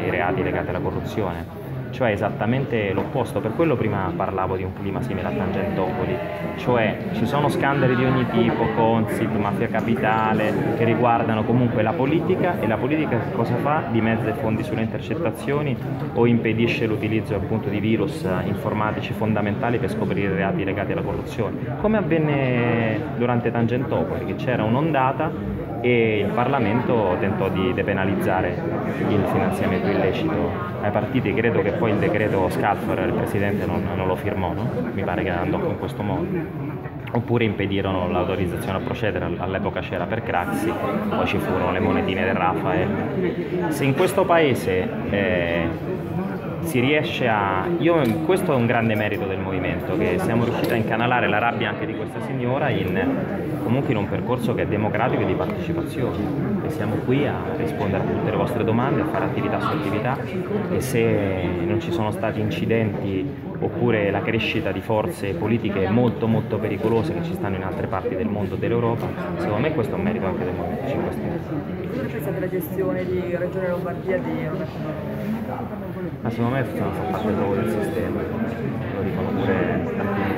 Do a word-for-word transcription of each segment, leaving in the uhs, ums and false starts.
i reati legati alla corruzione, cioè esattamente l'opposto. Per quello prima parlavo di un clima simile a Tangentopoli, cioè ci sono scandali di ogni tipo, Consip, Mafia Capitale, che riguardano comunque la politica, e la politica cosa fa? Dimezza i fondi sulle intercettazioni o impedisce l'utilizzo appunto di virus informatici fondamentali per scoprire reati legati alla corruzione, come avvenne durante Tangentopoli, che c'era un'ondata e il Parlamento tentò di depenalizzare il finanziamento illecito ai partiti. Credo che poi il decreto Scalfaro, il Presidente, non, non lo firmò, no? Mi pare che andò in questo modo. Oppure impedirono l'autorizzazione a procedere, all'epoca c'era per Craxi, poi ci furono le monetine del Raffaele. Se in questo Paese eh, si riesce a... Io, questo è un grande merito del movimento, che siamo riusciti a incanalare la rabbia anche di questa signora in, comunque in un percorso che è democratico e di partecipazione, e siamo qui a rispondere a tutte le vostre domande, a fare attività su attività, e se non ci sono stati incidenti oppure la crescita di forze politiche molto molto pericolose che ci stanno in altre parti del mondo e dell'Europa, secondo me questo è un merito anche del Movimento cinque Stelle. Cosa pensa della gestione di Regione Lombardia di Roberto Maroni? Ma secondo me fa parte proprio del sistema, lo dicono pure tanti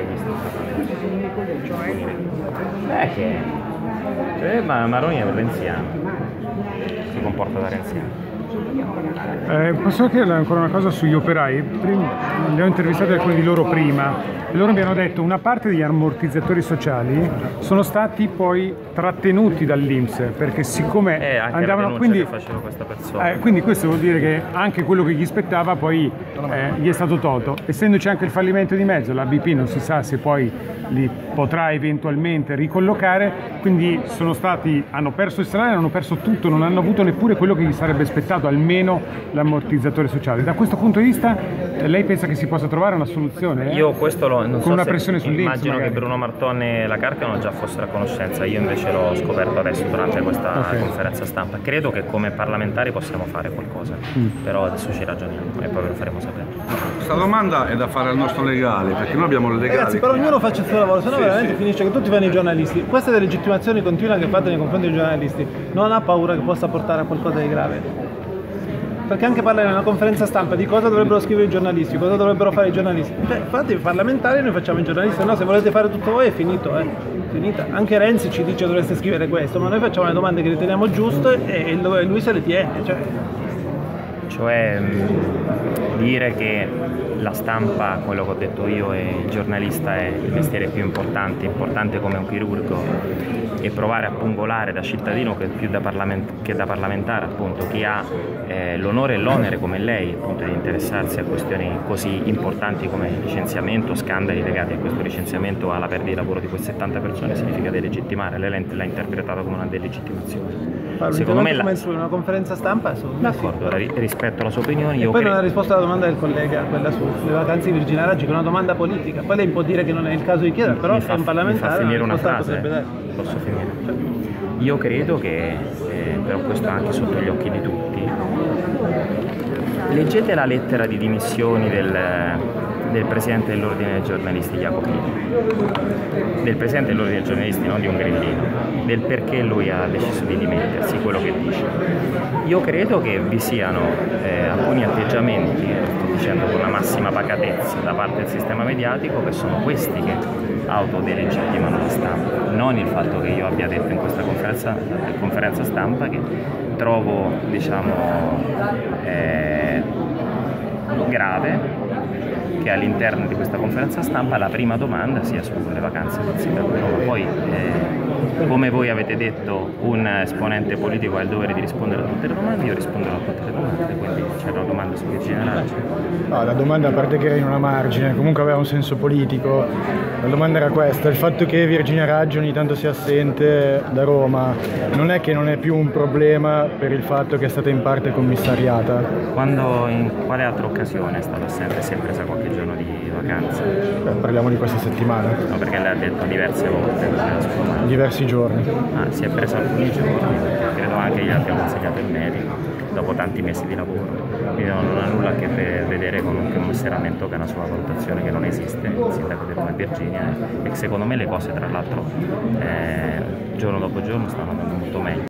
leghisti. Beh, che cioè, ma Maroni è un renziano, si comporta da renziano. Eh, posso chiederle ancora una cosa sugli operai? Prima, li ho intervistati alcuni di loro prima e loro mi hanno detto una parte degli ammortizzatori sociali sono stati poi trattenuti dall'I N P S perché siccome eh, anche andavano, quindi, che faceva questa persona. Eh, quindi questo vuol dire che anche quello che gli spettava poi eh, gli è stato tolto. Essendoci anche il fallimento di mezzo, la B P non si sa se poi li potrà eventualmente ricollocare, quindi sono stati, hanno perso il salario, hanno perso tutto, non hanno avuto neppure quello che gli sarebbe aspettato, almeno l'ammortizzatore sociale. Da questo punto di vista lei pensa che si possa trovare una soluzione? Eh? Io questo lo, non con so una se, pressione sull'I N P S immagino magari. Che Bruno Martone e la Carcano già fossero a conoscenza, io invece l'ho scoperto adesso durante questa okay. conferenza stampa. Credo che come parlamentari possiamo fare qualcosa, mm. però adesso ci ragioniamo e poi ve lo faremo sapere. Questa domanda è da fare al nostro legale, perché noi abbiamo il legale. Ragazzi, però ognuno faccia il suo lavoro, sennò sì, veramente sì. finisce che tutti fanno i giornalisti. Queste delegittimazioni continue che fate nei confronti dei giornalisti, non ha paura che possa portare a qualcosa di grave? Perché anche parlare in una conferenza stampa di cosa dovrebbero scrivere i giornalisti, cosa dovrebbero fare i giornalisti. Cioè, infatti i parlamentari noi facciamo i giornalisti, no, se volete fare tutto voi è finito, eh. Finita. Anche Renzi ci dice dovreste scrivere questo, ma noi facciamo le domande che riteniamo giuste e lui se le tiene. Cioè, cioè mh, dire che la stampa, quello che ho detto io, e il giornalista è il mestiere più importante, importante come un chirurgo, e provare a pungolare da cittadino che più da, parlament che da parlamentare, appunto, chi ha eh, l'onore e l'onere come lei, appunto, di interessarsi a questioni così importanti come il licenziamento, scandali legati a questo licenziamento, alla perdita di lavoro di quelle settanta persone, significa delegittimare. Lei l'ha interpretato come una delegittimazione. Parlo, secondo me la... come su una conferenza stampa. D'accordo, rispetto alla sua opinione. E io poi credo... non ha risposto alla domanda del collega, quella sulle vacanze di Virginia Raggi, che è una domanda politica. Poi lei può dire che non è il caso di chiedere, però fa, è un parlamentare. Mi fa finire una frase, dare. Posso finire? Cioè, io credo che, eh, però questo anche sotto gli occhi di tutti, leggete la lettera di dimissioni del, del Presidente dell'Ordine dei Giornalisti Jacopini, del Presidente dell'Ordine dei Giornalisti, non di un grillino, del perché lui ha deciso di dimettersi, quello che dice. Io credo che vi siano eh, alcuni atteggiamenti, sto dicendo con la massima pacatezza, da parte del sistema mediatico, che sono questi che autodelegittimano la stampa, non il fatto che io abbia detto in questa conferenza, conferenza stampa, che trovo, diciamo, eh, grave che all'interno di questa conferenza stampa la prima domanda sia sulle vacanze del sindaco di Roma. Poi, eh, come voi avete detto, un esponente politico ha il dovere di rispondere a tutte le domande, io risponderò a tutte le domande, quindi c'è una domanda su Virginia Raggi. No, la domanda, a parte che era in una margine, comunque aveva un senso politico. La domanda era questa: il fatto che Virginia Raggi ogni tanto sia assente da Roma non è che non è più un problema per il fatto che è stata in parte commissariata? Quando, in quale altra occasione è stata assente? Si è presa qualche giorno di vacanza? Beh, parliamo di questa settimana. No, perché lei ha detto diverse volte. Diversi giorni. Ah, si è presa alcuni giorni, credo anche gli abbia consigliato il medico, dopo tanti mesi di lavoro. Quindi non ha nulla a che vedere con un commissaramento che è una sua valutazione che non esiste, il sindaco di Roma e Virginia, e secondo me le cose tra l'altro eh, giorno dopo giorno stanno andando molto meglio.